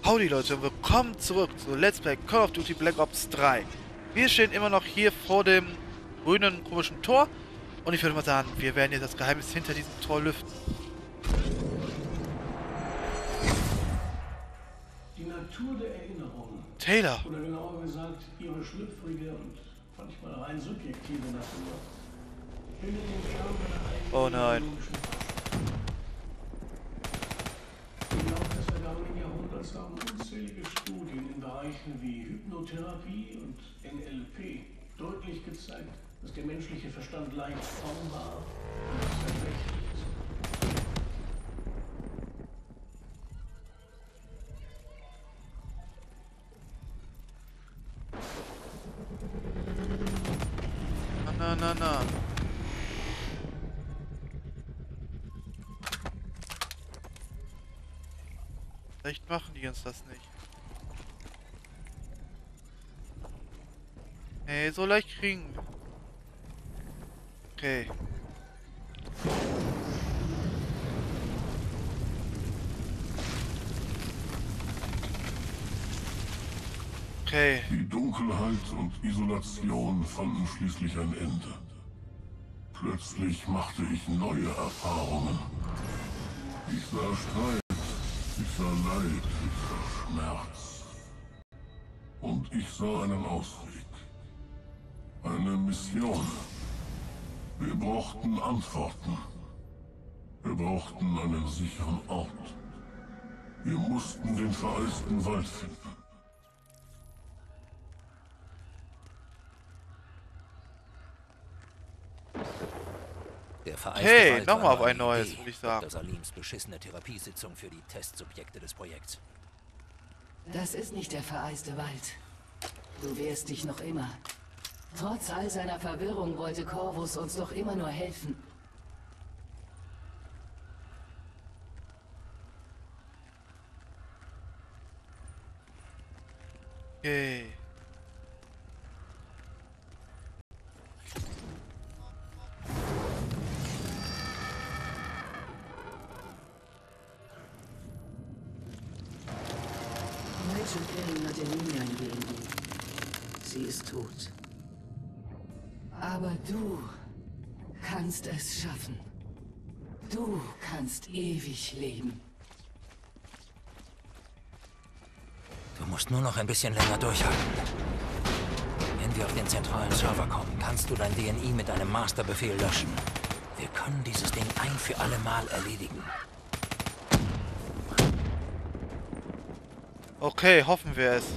Howdy Leute und willkommen zurück zu Let's Play Call of Duty Black Ops 3. Wir stehen immer noch hier vor dem grünen komischen Tor und ich würde mal sagen, wir werden jetzt das Geheimnis hinter diesem Tor lüften. Die Natur der Erinnerung. Taylor. Oder genauer gesagt, ihre schlüpfrige und manchmal rein subjektive Natur. Findet den Kern einer eigenen Oh nein. biologischen Forschung. Im Laufe des vergangenen Jahrhunderts haben unzählige Studien in Bereichen wie Hypnotherapie und NLP deutlich gezeigt, dass der menschliche Verstand leicht formbar und zerbrechlich ist. Na. Vielleicht machen die uns das nicht. Hey, so leicht kriegen wir. Okay. Okay. Die Dunkelheit und Isolation fanden schließlich ein Ende. Plötzlich machte ich neue Erfahrungen. Ich sah Streit, ich sah Leid, ich sah Schmerz. Und ich sah einen Ausweg. Eine Mission. Wir brauchten Antworten. Wir brauchten einen sicheren Ort. Wir mussten den vereisten Wald finden. Der vereiste Hey, Wald nochmal war auf nur ein eine neues, Idee würde ich sagen. Dr. Salims beschissene Therapiesitzung für die Testsubjekte des Projekts. Das ist nicht der vereiste Wald. Du wehrst dich noch immer. Trotz all seiner Verwirrung wollte Corvus uns doch immer nur helfen. Okay. Rachel Perry hat in Mia gehen. Sie ist tot. Aber du kannst es schaffen. Du kannst ewig leben. Du musst nur noch ein bisschen länger durchhalten. Wenn wir auf den zentralen Server kommen, kannst du dein DNI mit einem Masterbefehl löschen. Wir können dieses Ding ein für alle Mal erledigen. Okay, hoffen wir es.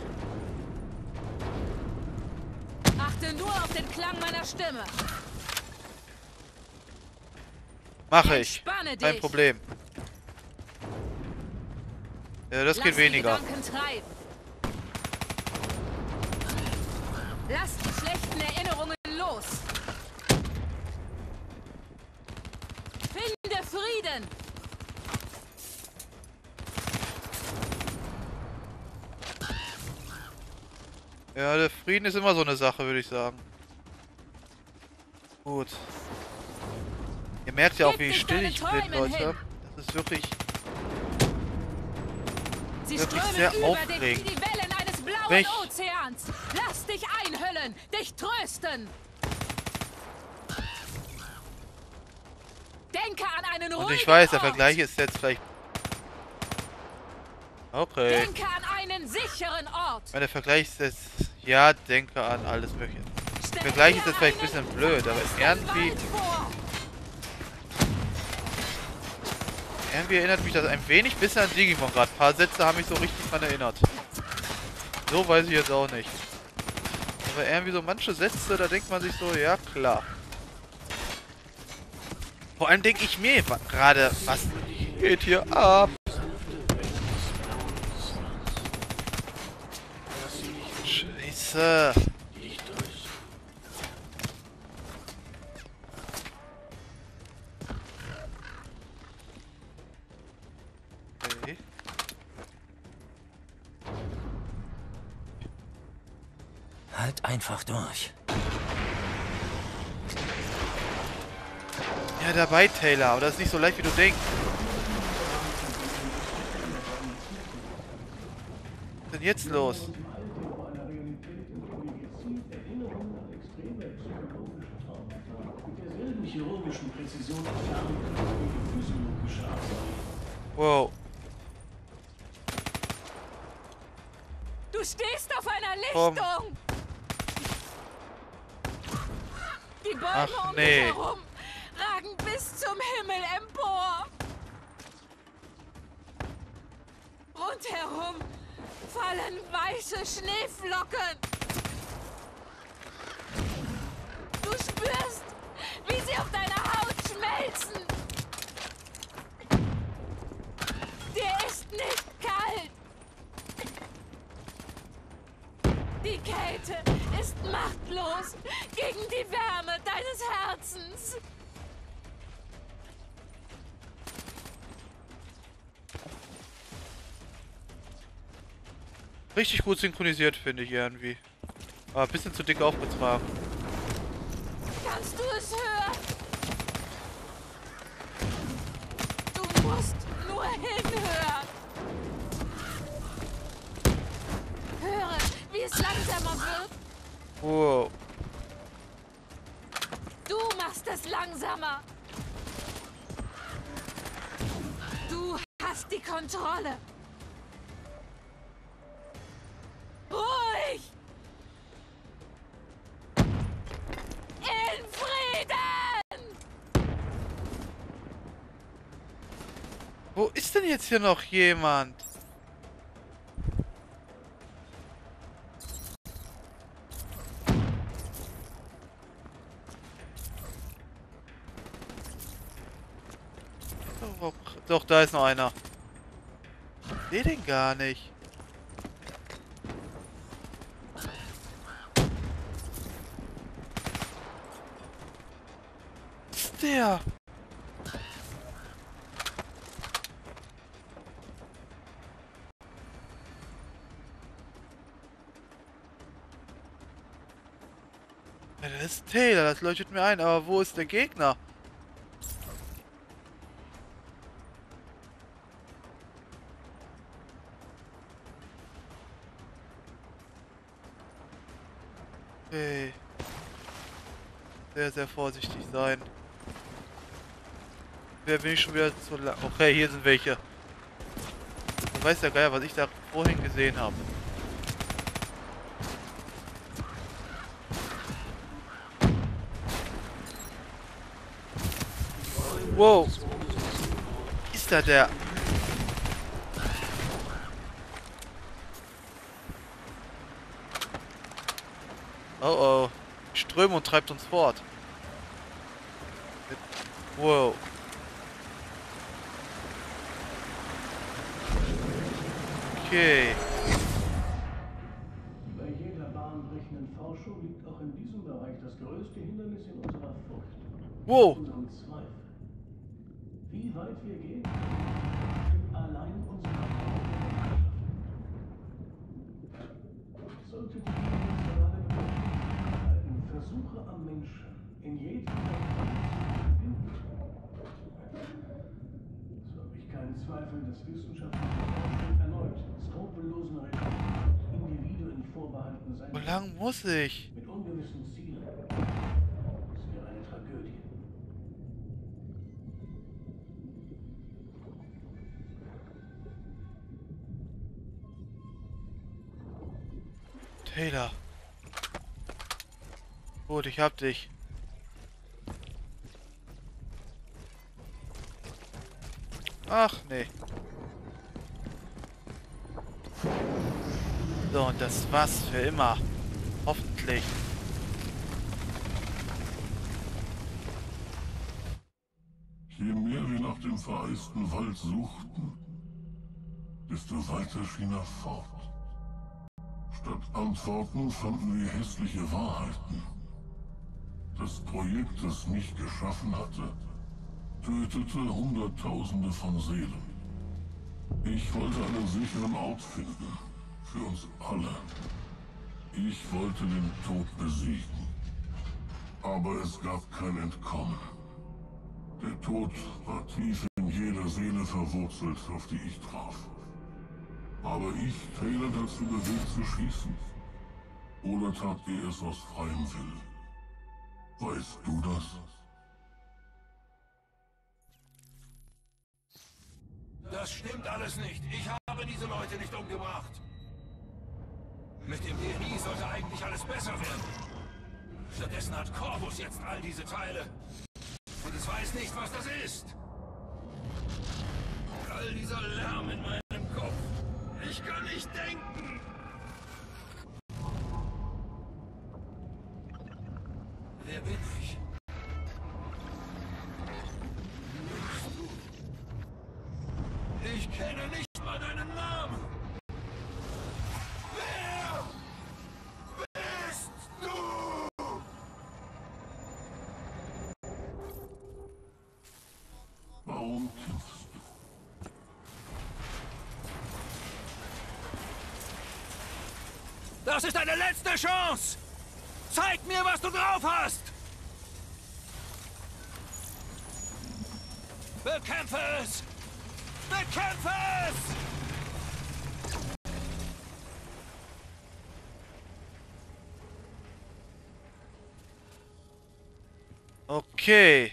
Achte nur auf den Klang meiner Stimme. Mache ich. Entspanne Kein dich. Problem. Ja, das geht Lass weniger. Die Gedanken treiben. Lass die schlechten Erinnerungen los. Finde Frieden. Ja, der Frieden ist immer so eine Sache, würde ich sagen. Gut. Ihr merkt ja auch, wie Gib dich still deinen ich bin, Träumen Leute. hin. Das ist wirklich Sie Wirklich strömen sehr über aufregend. dich wie die Wellen eines blauen Welch- Ozeans. Lass dich einhüllen, dich trösten. Denke an einen ruhigen Und ich weiß, der Ort. Vergleich ist jetzt vielleicht... Okay. Denke an einen sicheren Ort. Der Vergleich ist jetzt... Ja, denke an alles mögliche. Der Vergleich ist jetzt vielleicht ein bisschen blöd, aber irgendwie erinnert mich das ein wenig bisschen an Digimon gerade. Ein paar Sätze haben mich so richtig dran erinnert. So weiß ich jetzt auch nicht. Aber irgendwie so manche Sätze, da denkt man sich so, ja klar. Vor allem denke ich mir gerade, was geht hier ab? Scheiße. Okay. Halt einfach durch. Ja, dabei, Taylor, aber das ist nicht so leicht, wie du denkst. denn jetzt los? Chirurgischen Präzision entfernen können, wie physiologische Arbeit. Wow. Du stehst auf einer Komm. Lichtung! Die Bäume Ach, um nee. dich herum ragen bis zum Himmel empor. Rundherum fallen weiße Schneeflocken. Du spürst, wie sie auf deiner Haut schmelzen. Dir ist nicht kalt. Die Kälte ist machtlos gegen die Wärme deines Herzens. Richtig gut synchronisiert, finde ich irgendwie. Aber ein bisschen zu dick aufgetragen. Kannst du es hören? Du musst nur hinhören. Höre, wie es langsamer wird. Wow. Du machst es langsamer. Du hast die Kontrolle. Ruhig! In Frieden! Wo ist denn jetzt hier noch jemand? Doch, da ist noch einer. Ich sehe den gar nicht. Was ist der? Ja, das ist Taylor, das leuchtet mir ein, aber wo ist der Gegner? Okay. Sehr, sehr vorsichtig sein. Wer bin ich schon wieder zu lang? Okay, hier sind welche. Du weißt ja geil, was ich da vorhin gesehen habe. Wow. Ist da der? Oh oh. Strömung treibt uns fort. Wow. Okay. Bei jeder bahnbrechenden Forschung liegt auch in diesem Bereich das größte Hindernis in unserer Furcht. Wow. Unserem Zweifel. Wie weit wir gehen, bestimmt allein unsere Erfahrung. Sollte die internationale Gemeinschaft Versuche am Menschen in jedem so habe ich keinen Zweifel, dass wissenschaftliche Forschung erneut skrupellosen Rekorden Individuen vorbehalten sein Wo lang muss ich? mit ungewissen Zielen. Das wäre eine Tragödie. Taylor. Gut, ich hab dich. Ach, nee. So, und das war's für immer. Hoffentlich. Je mehr wir nach dem vereisten Wald suchten, desto weiter schien er fort. Statt Antworten fanden wir hässliche Wahrheiten. Das Projekt, das mich geschaffen hatte, tötete Hunderttausende von Seelen. Ich wollte einen sicheren Ort finden. Für uns alle. Ich wollte den Tod besiegen. Aber es gab kein Entkommen. Der Tod war tief in jeder Seele verwurzelt, auf die ich traf. Habe ich Taylor dazu bewegt zu schießen? Oder tat er es aus freiem Willen? Weißt du das? Das stimmt alles nicht. Ich habe diese Leute nicht umgebracht. Mit dem DNI sollte eigentlich alles besser werden. Stattdessen hat Corvus jetzt all diese Teile. Und es weiß nicht, was das ist. All dieser Lärm in meinem Kopf. Ich kann nicht denken. Wer bin ich? Ich kenne nicht mal deinen Namen. Wer bist du? Warum kämpfst du? Das ist deine letzte Chance! Zeig mir, was du drauf hast! Bekämpfe es! Bekämpfe es! Okay.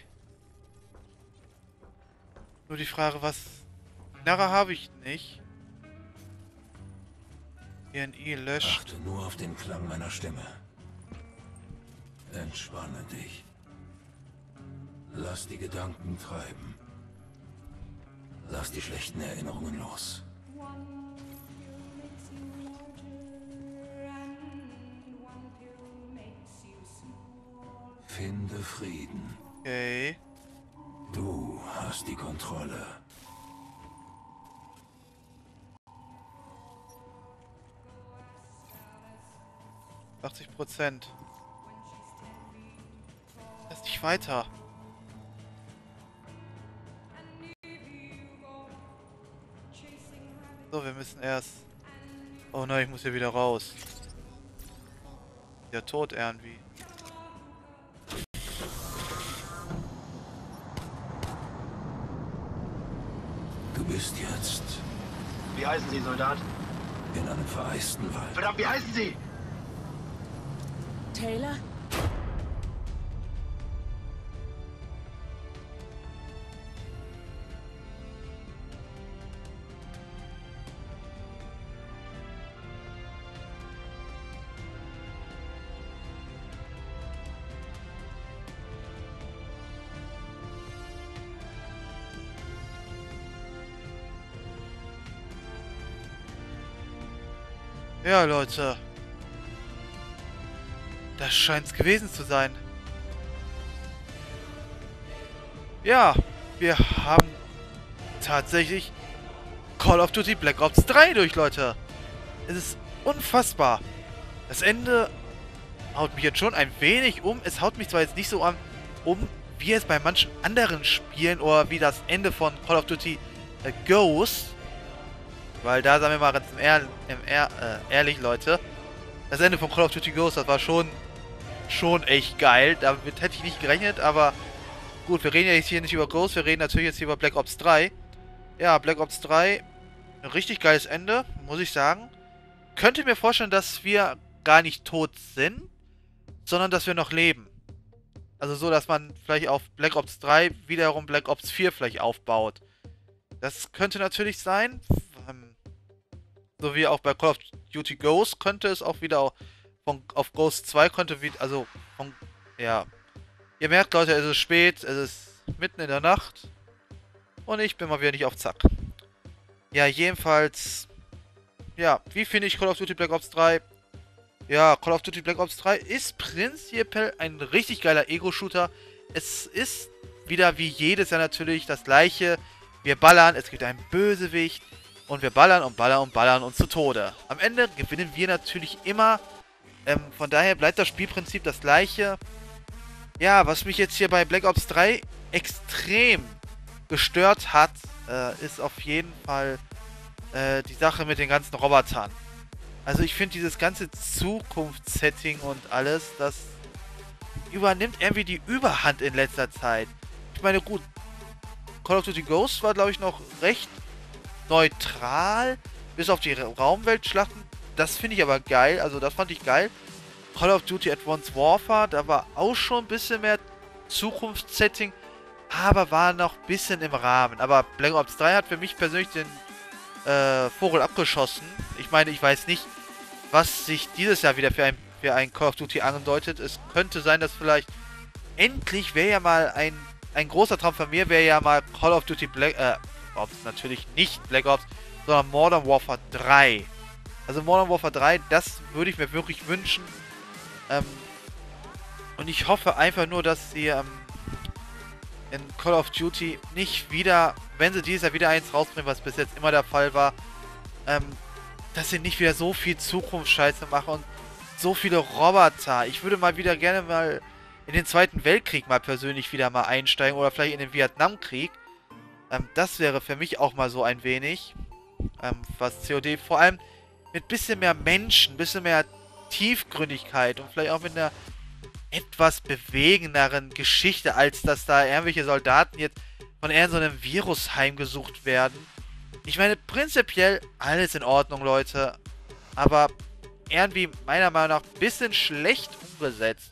Nur die Frage, was... Knarre habe ich nicht. DNI löscht. Achte nur auf den Klang meiner Stimme. Entspanne dich. Lass die Gedanken treiben. Lass die schlechten Erinnerungen los. Finde Frieden. Okay. Du hast die Kontrolle. %. Lass dich weiter. So, wir müssen erst... Oh nein, ich muss hier wieder raus. Ja, tot irgendwie. Du bist jetzt Wie heißen Sie, Soldat? in einem vereisten Wald. Verdammt, wie heißen Sie? Taylor? Ja, Leute. Das scheint's gewesen zu sein. Ja, wir haben tatsächlich Call of Duty Black Ops 3 durch, Leute. Es ist unfassbar. Das Ende haut mich jetzt schon ein wenig um. Es haut mich zwar jetzt nicht so um, wie es bei manchen anderen Spielen oder wie das Ende von Call of Duty Ghost. Weil da, sagen wir mal ganz ehrlich, Leute, das Ende von Call of Duty Ghost, das war schon echt geil. Damit hätte ich nicht gerechnet, aber gut, wir reden ja jetzt hier nicht über Ghost, wir reden natürlich jetzt hier über Black Ops 3. Ja, Black Ops 3, ein richtig geiles Ende, muss ich sagen. Könnte mir vorstellen, dass wir gar nicht tot sind, sondern dass wir noch leben. Also so, dass man vielleicht auf Black Ops 3 wiederum Black Ops 4 vielleicht aufbaut. Das könnte natürlich sein. So wie auch bei Call of Duty Ghost könnte es auch wieder auf Ghost 2 könnte wieder, also ja. Ihr merkt, Leute, es ist spät, es ist mitten in der Nacht und ich bin mal wieder nicht auf Zack. Ja, jedenfalls, ja, wie finde ich Call of Duty Black Ops 3? Ja, Call of Duty Black Ops 3 ist prinzipiell ein richtig geiler Ego-Shooter. Es ist wieder wie jedes Jahr natürlich das gleiche. Wir ballern, es gibt einen Bösewicht. Und wir ballern und ballern und ballern uns zu Tode. Am Ende gewinnen wir natürlich immer. Von daher bleibt das Spielprinzip das gleiche. Ja, was mich jetzt hier bei Black Ops 3 extrem gestört hat, ist auf jeden Fall die Sache mit den ganzen Robotern. Also ich finde dieses ganze Zukunftssetting und alles, das übernimmt irgendwie die Überhand in letzter Zeit. Ich meine, gut, Call of Duty Ghost war, glaube ich, noch recht neutral, Bis auf die Raumweltschlachten. Das finde ich aber geil. Also das fand ich geil. Call of Duty Advanced Warfare, da war auch schon ein bisschen mehr Zukunftssetting. Aber war noch ein bisschen im Rahmen. Aber Black Ops 3 hat für mich persönlich den Vogel abgeschossen. Ich meine, ich weiß nicht, was sich dieses Jahr wieder für ein Call of Duty andeutet. Es könnte sein, dass vielleicht endlich wäre ja mal ein großer Traum von mir, wäre ja mal Call of Duty Black Ops, natürlich nicht Black Ops, sondern Modern Warfare 3. Also Modern Warfare 3, das würde ich mir wirklich wünschen. Und ich hoffe einfach nur, dass sie in Call of Duty nicht wieder, wenn sie dieses Jahr wieder eins rausbringen, was bis jetzt immer der Fall war, dass sie nicht wieder so viel Zukunftsscheiße machen und so viele Roboter. Ich würde mal wieder gerne mal in den Zweiten Weltkrieg mal persönlich wieder mal einsteigen oder vielleicht in den Vietnamkrieg. Das wäre für mich auch mal so ein wenig, was COD vor allem mit bisschen mehr Menschen, bisschen mehr Tiefgründigkeit und vielleicht auch mit einer etwas bewegenderen Geschichte, als dass da irgendwelche Soldaten jetzt von so einem Virus heimgesucht werden. Ich meine, prinzipiell alles in Ordnung, Leute. Aber irgendwie meiner Meinung nach ein bisschen schlecht umgesetzt.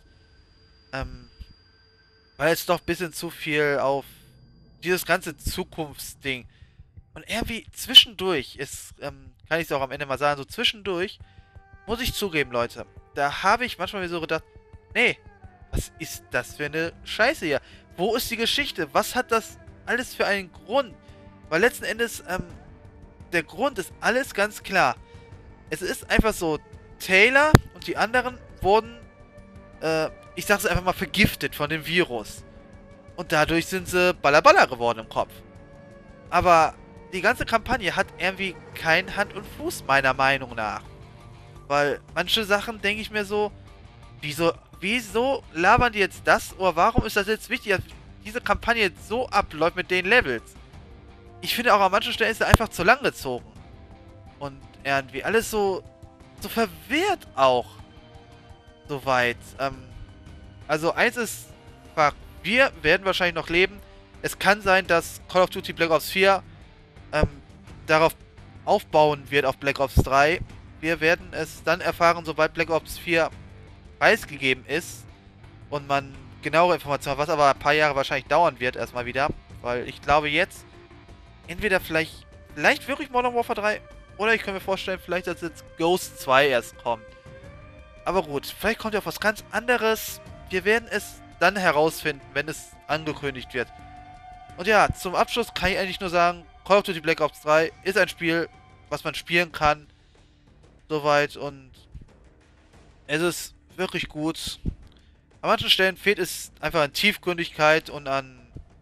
Weil es doch ein bisschen zu viel auf dieses ganze Zukunftsding. Und irgendwie zwischendurch ist, kann ich es auch am Ende mal sagen, so zwischendurch, muss ich zugeben, Leute, da habe ich manchmal so gedacht, nee, was ist das für eine Scheiße hier? Wo ist die Geschichte? Was hat das alles für einen Grund? Weil letzten Endes, der Grund ist alles ganz klar. Es ist einfach so, Taylor und die anderen wurden, ich sag's einfach mal, vergiftet von dem Virus. Und dadurch sind sie Ballaballa geworden im Kopf. Aber die ganze Kampagne hat irgendwie kein Hand und Fuß, meiner Meinung nach. Weil manche Sachen denke ich mir so, wieso labern die jetzt das? Oder warum ist das jetzt wichtig, dass diese Kampagne jetzt so abläuft mit den Levels? Ich finde auch an manchen Stellen ist sie einfach zu lang gezogen. Und irgendwie alles so verwirrt auch. Soweit. Also eins ist Fakt. Wir werden wahrscheinlich noch leben. Es kann sein, dass Call of Duty Black Ops 4 darauf aufbauen wird auf Black Ops 3. Wir werden es dann erfahren, sobald Black Ops 4 preisgegeben ist und man genauere Informationen hat, was aber ein paar Jahre wahrscheinlich dauern wird erstmal wieder, weil ich glaube jetzt entweder vielleicht wirklich Modern Warfare 3 oder ich kann mir vorstellen, vielleicht dass jetzt Ghost 2 erst kommt. Aber gut, vielleicht kommt ja auch was ganz anderes. Wir werden es dann herausfinden, wenn es angekündigt wird. Und ja, zum Abschluss kann ich eigentlich nur sagen, Call of Duty Black Ops 3 ist ein Spiel, was man spielen kann. Soweit und es ist wirklich gut. An manchen Stellen fehlt es einfach an Tiefgründigkeit und an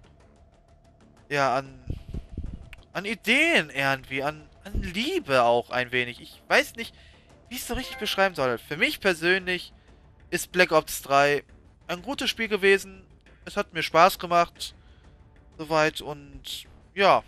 Ideen irgendwie, an Liebe auch ein wenig. Ich weiß nicht, wie ich es so richtig beschreiben soll. Für mich persönlich ist Black Ops 3 ein gutes Spiel gewesen. Es hat mir Spaß gemacht. Soweit und ja.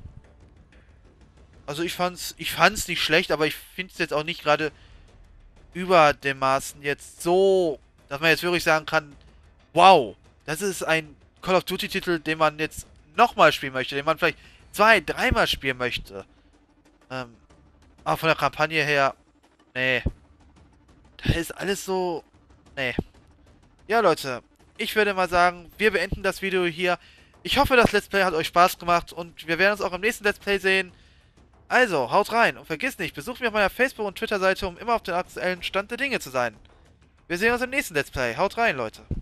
Also ich fand's nicht schlecht, aber ich finde es jetzt auch nicht gerade über dem Maßen jetzt so, dass man jetzt wirklich sagen kann, wow, das ist ein Call of Duty Titel, den man jetzt nochmal spielen möchte, den man vielleicht 2-, 3-mal spielen möchte. Aber von der Kampagne her, nee. Da ist alles so, nee. Ja, Leute, ich würde mal sagen, wir beenden das Video hier. Ich hoffe, das Let's Play hat euch Spaß gemacht und wir werden uns auch im nächsten Let's Play sehen. Also, haut rein und vergiss nicht, besucht mich auf meiner Facebook- und Twitter-Seite, um immer auf dem aktuellen Stand der Dinge zu sein. Wir sehen uns im nächsten Let's Play. Haut rein, Leute.